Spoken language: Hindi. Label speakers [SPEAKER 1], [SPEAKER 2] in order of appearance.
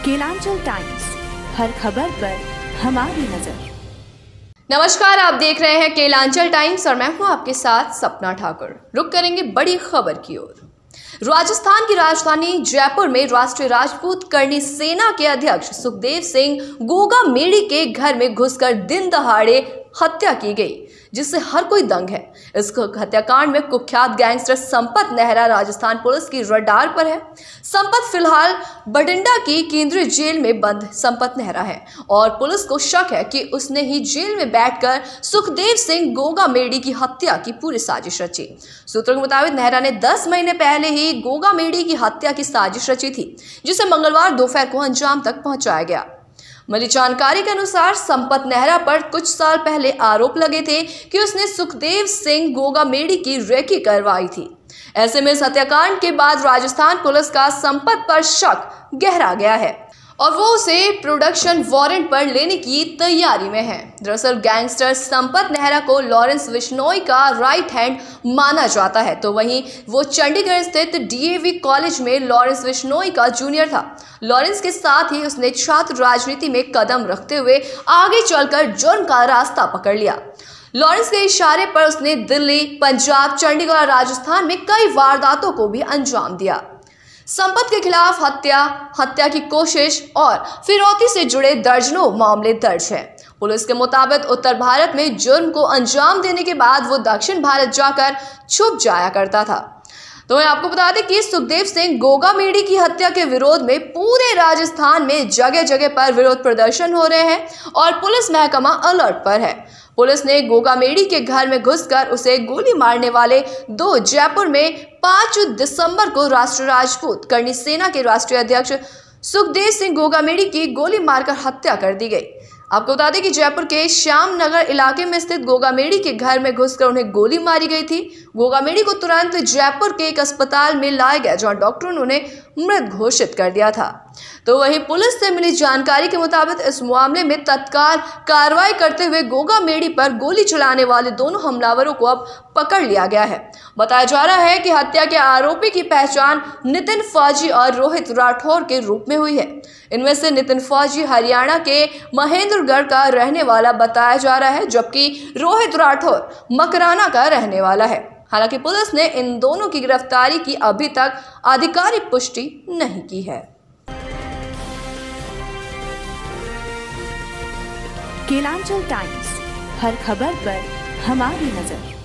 [SPEAKER 1] केलांचल टाइम्स, हर खबर पर हमारी नजर।
[SPEAKER 2] नमस्कार, आप देख रहे हैं केलांचल टाइम्स और मैं हूं आपके साथ सपना ठाकुर। रुक करेंगे बड़ी खबर की ओर। राजस्थान की राजधानी जयपुर में राष्ट्रीय राजपूत करनी सेना के अध्यक्ष सुखदेव सिंह गोगा मेड़ी के घर में घुसकर दिन दहाड़े हत्या की गई, जिससे हर कोई दंग है। इस हत्याकांड में कुख्यात गैंगस्टर संपत नेहरा राजस्थान पुलिस की रडार पर है। संपत फिलहाल बठिंडा की केंद्रीय जेल में बंद संपत नेहरा है और पुलिस को शक है कि उसने ही जेल में बैठकर सुखदेव सिंह गोगा मेड़ी की हत्या की पूरी साजिश रची। सूत्रों के मुताबिक नेहरा ने 10 महीने पहले ही गोगा मेड़ी की हत्या की साजिश रची थी, जिसे मंगलवार दोपहर को अंजाम तक पहुंचाया गया। मिली जानकारी के अनुसार संपत नेहरा पर कुछ साल पहले आरोप लगे थे कि उसने सुखदेव सिंह गोगा मेड़ी की रेकी करवाई थी। ऐसे में इस हत्याकांड के बाद राजस्थान पुलिस का संपत पर शक गहरा गया है और वो उसे प्रोडक्शन वारंट पर लेने की तैयारी में है। दरअसल गैंगस्टर संपत नेहरा को लॉरेंस बिश्नोई का राइट हैंड माना जाता है, तो वहीं वो चंडीगढ़ स्थित डीएवी कॉलेज में लॉरेंस बिश्नोई का जूनियर था। लॉरेंस के साथ ही उसने छात्र राजनीति में कदम रखते हुए आगे चलकर जुर्म का रास्ता पकड़ लिया। लॉरेंस के इशारे पर उसने दिल्ली, पंजाब, चंडीगढ़ और राजस्थान में कई वारदातों को भी अंजाम दिया। संपत के खिलाफ हत्या की कोशिश और फिरौती से जुड़े दर्जनों मामले दर्ज हैं। पुलिस के मुताबिक उत्तर भारत में जुर्म को अंजाम देने के बाद वो दक्षिण भारत जाकर छुप जाया करता था। तो मैं आपको बता दें कि सुखदेव सिंह गोगा मेड़ी की हत्या के विरोध में पूरे राजस्थान में जगह जगह पर विरोध प्रदर्शन हो रहे हैं और पुलिस महकमा अलर्ट पर है। पुलिस ने गोगा मेड़ी के घर में घुसकर उसे गोली मारने वाले जयपुर में 5 दिसंबर को राष्ट्रीय राजपूत करनी सेना के राष्ट्रीय अध्यक्ष सुखदेव सिंह गोगा मेड़ी की गोली मारकर हत्या कर दी गई। आपको बता दें कि जयपुर के श्याम नगर इलाके में स्थित गोगा मेड़ी के घर में घुसकर उन्हें गोली मारी गई थी। गोगा मेड़ी को तुरंत जयपुर के एक अस्पताल में लाया गया, जहां डॉक्टरों ने उन्हें मृत घोषित कर दिया था। तो वहीं पुलिस से मिली जानकारी के मुताबिक इस मामले में तत्काल कार्रवाई करते हुए गोगा मेड़ी पर गोली चलाने वाले दोनों हमलावरों को अब पकड़ लिया गया है। बताया जा रहा है कि हत्या के आरोपी की पहचान नितिन फौजी और रोहित राठौर के रूप में हुई है। इनमें से नितिन फौजी हरियाणा के महेंद्रगढ़ का रहने वाला बताया जा रहा है, जबकि रोहित राठौर मकराना का रहने वाला है। हालांकि पुलिस ने इन दोनों की गिरफ्तारी की अभी तक आधिकारिक पुष्टि नहीं की है।
[SPEAKER 1] केलांचल टाइम्स, हर खबर पर हमारी नजर।